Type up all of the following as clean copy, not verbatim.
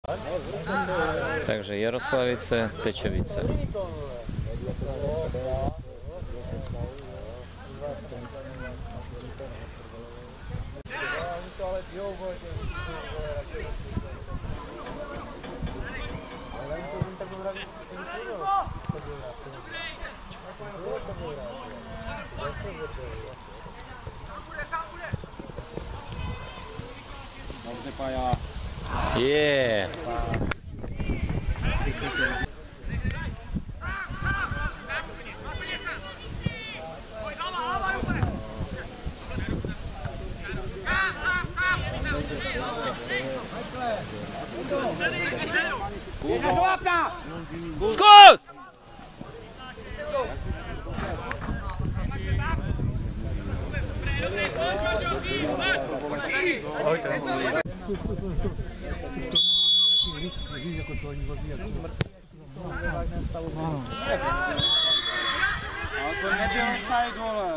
Takže Jaroslavice, Tečevice. Yeah. Zkus! Ale to nebyl offside, vole.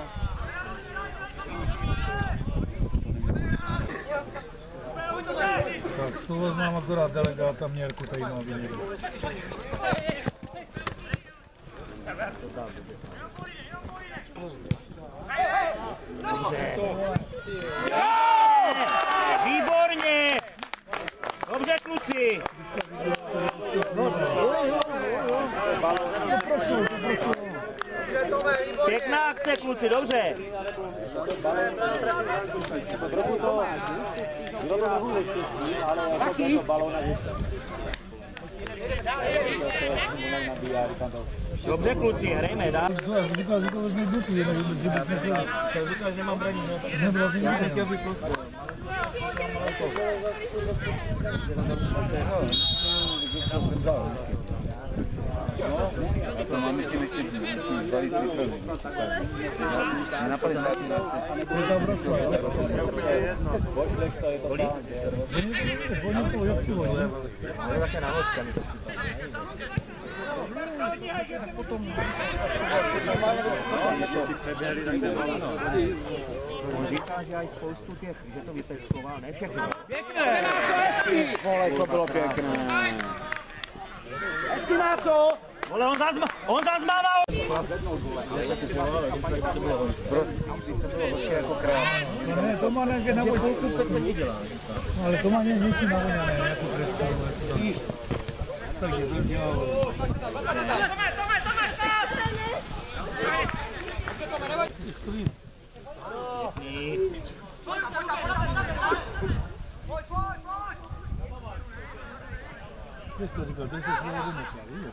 Tak, slovo znám akorát delegáta Měrku, tady má vyměru. Výborně! Dobře, kluci! Pěkná akce, kluci, dobře! Dobře, kluci, hrajme, dá. Říkal, že to vezme duci, že že mám braní, já jsem chtěl být prostě. To máme si vzali na 50 To je ta obrovská, ale oni to jak si voní. To je také nahořka. On říká, že aj spoustu těch, že to vypeskoval, ne všechno. Pěkné! Vole, to bylo pěkné. Jestli má co? Vole, on zás mával! Ne, to má nějaké navodělku, tak to nedělá. Ale to má něčí navoděné, jako představu. Takže to dělá. Když to říkal, to se slovo vymyslel, víš?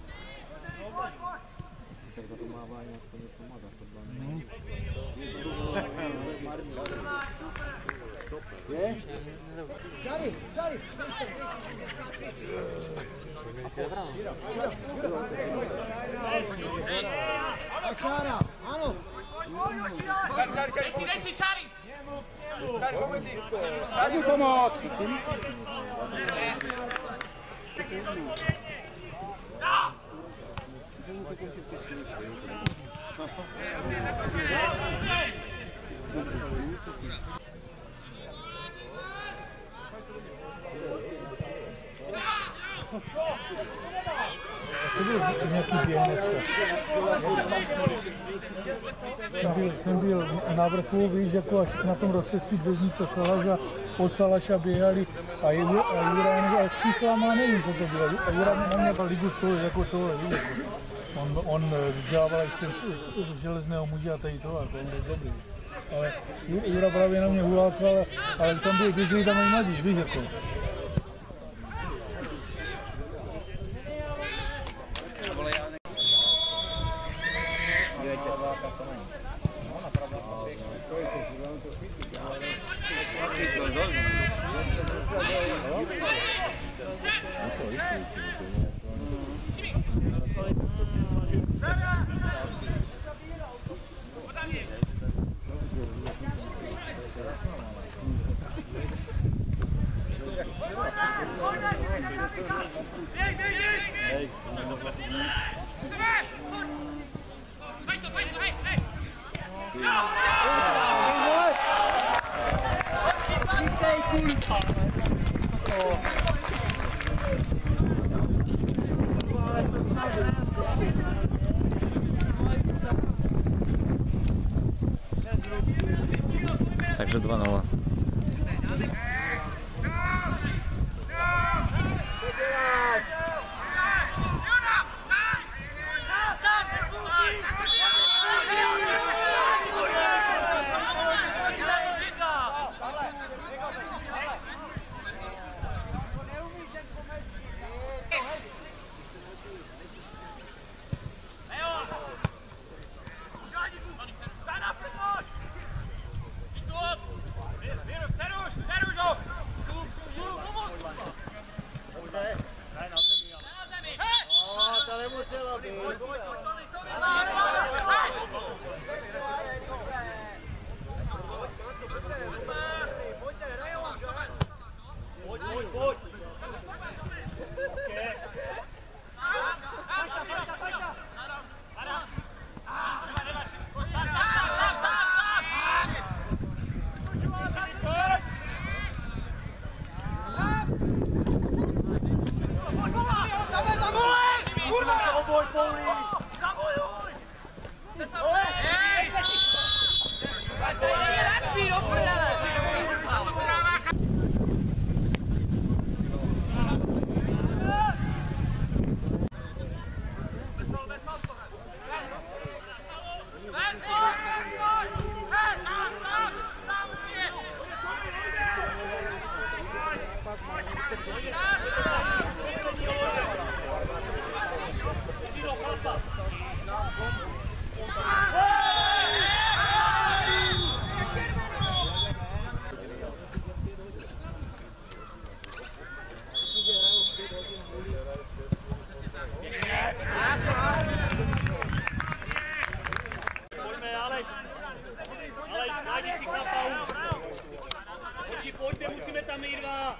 Tak to mává nějak to nepomáhá, to bylo. Je? Čary! Čára, ano! Dej si Čary! Daj pomoc! To byl nějaký běh dneska. Jsem byl na vrchu, víš, jako až na tom rozcestí Dvořnice Salaša, od Salaša běhali a Jura, ale s číslama nevím, co to bylo. A Jura na mě byl ligu z toho, jako tohle, víš. On vydělával ještě z železného muže a tady to, a to je dobrý. Ale Jura právě na mě hulákal, ale tam byli běželi tam i mladí, víš, jako. Pojďte, musíme tam jít dva.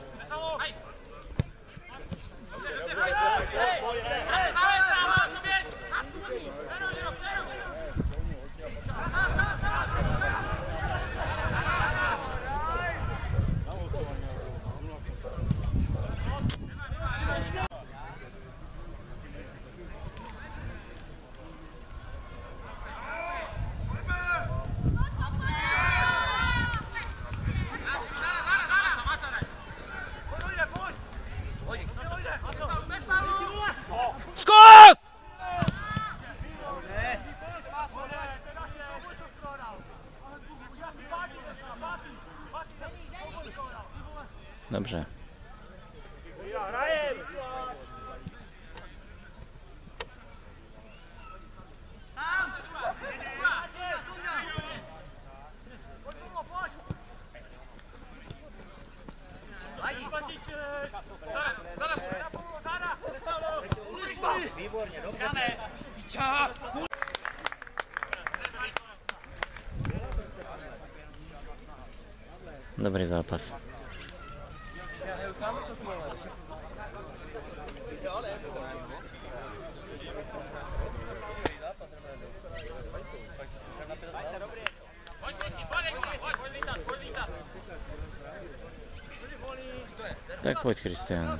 Zkus! Dobře. Výborně, dobře. Dobrý zápas. Tak pojď, Kristián.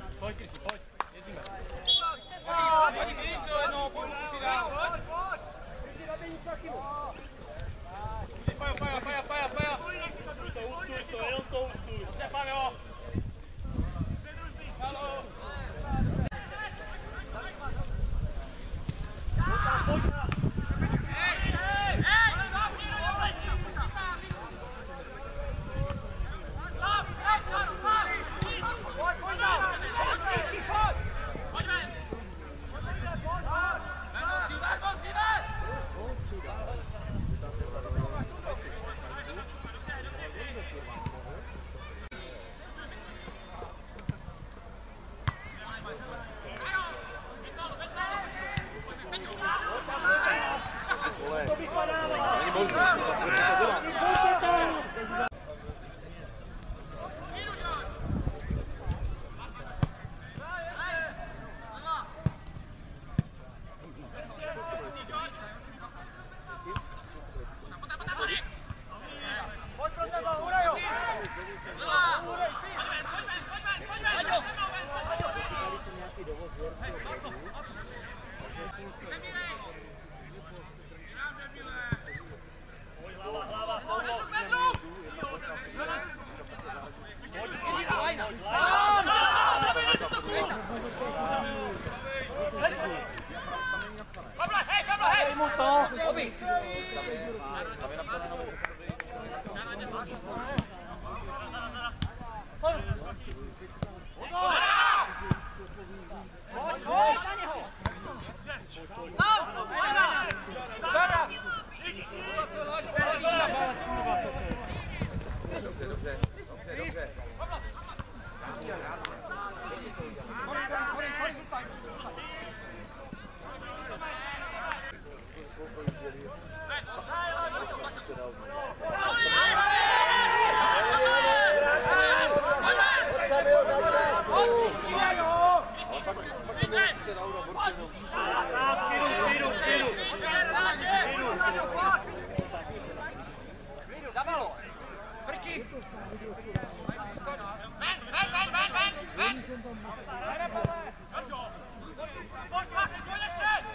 Ven!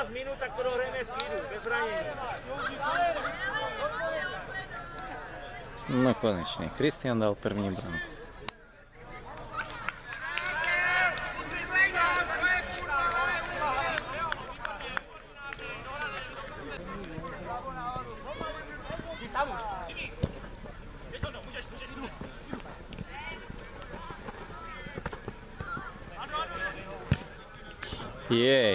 15 minut, tak to dohrajeme v klidu, bez zranění. No konečne. Kristian dal první branku. Jej.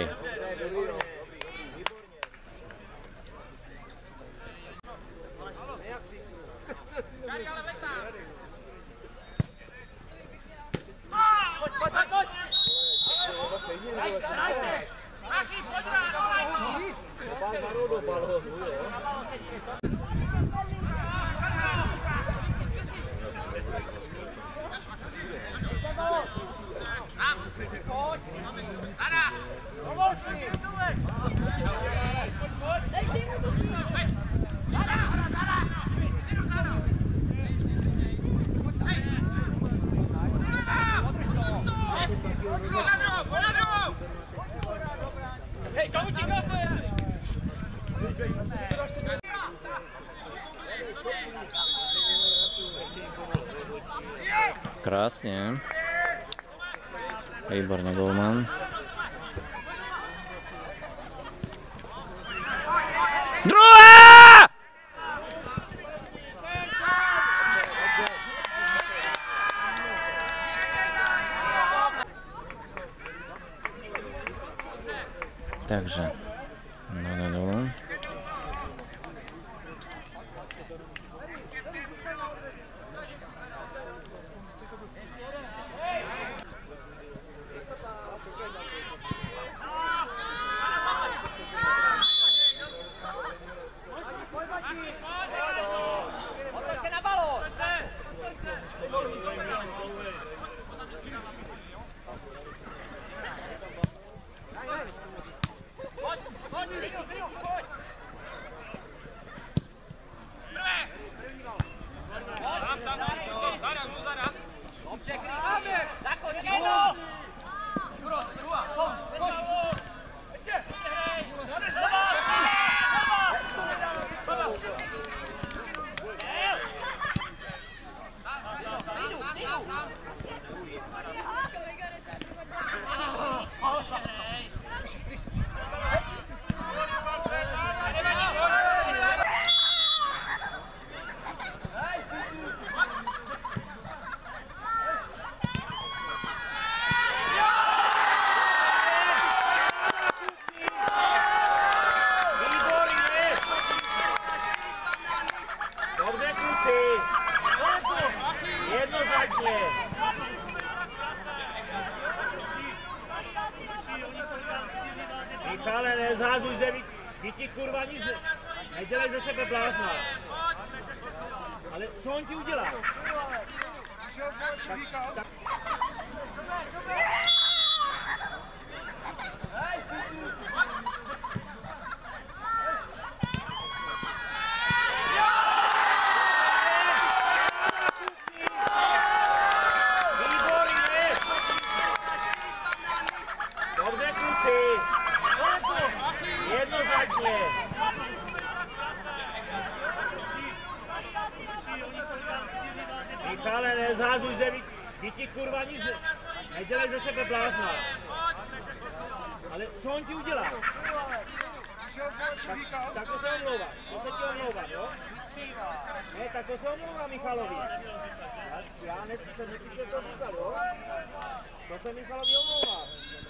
Krásne. Výborne, golman. Druhá! Takže 0-0. Michale, nezházuj zemi, ti kurva nic, nedělej ze sebe blázna. Ale co on ti udělá? Tak. Jednoznačně. Michale, nezházuj zemi, ti kurva nic, nedělej ze sebe blázna. Ale co on ti udělá? Tak to se omlouvá, to se ti omlouvá, jo? Ne, tak to se omlouvá Michalovi. Já nepíšu, co říkal, jo? To se Michalovi omlouvá.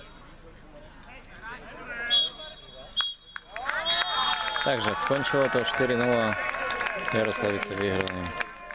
Takže skončilo to 4-0. Jaroslavice vyhrali.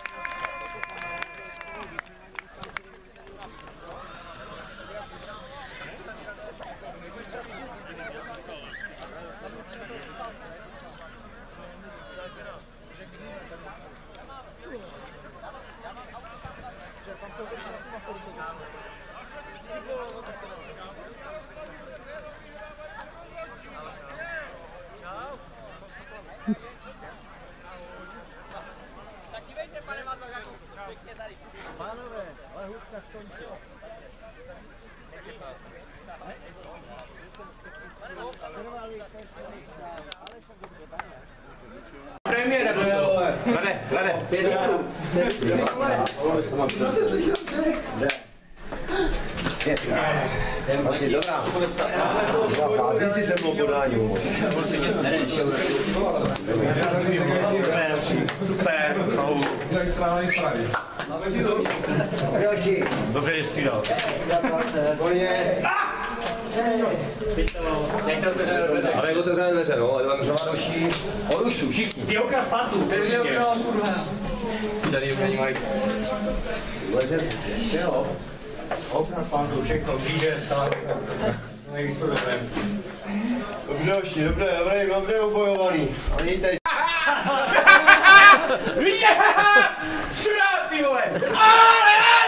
Pánové, ale hudka skončila. Premiéra, Vlade, 5 litrů. Dobrá. Chází si se mnou podání. Super. Dobře je střídal. Ale jak otevřené dveře, no, ale tam znamená další orušu, všichni. Ty okra zpátů. Ty okra, kurva. Tady ukradí mají. Ještě jo. Okna zpátů, všechno, výjde, stále. Nejsou dobré. Dobře, oši, dobře ubojovaný. Oni teď. Šuráci, vole! Ale!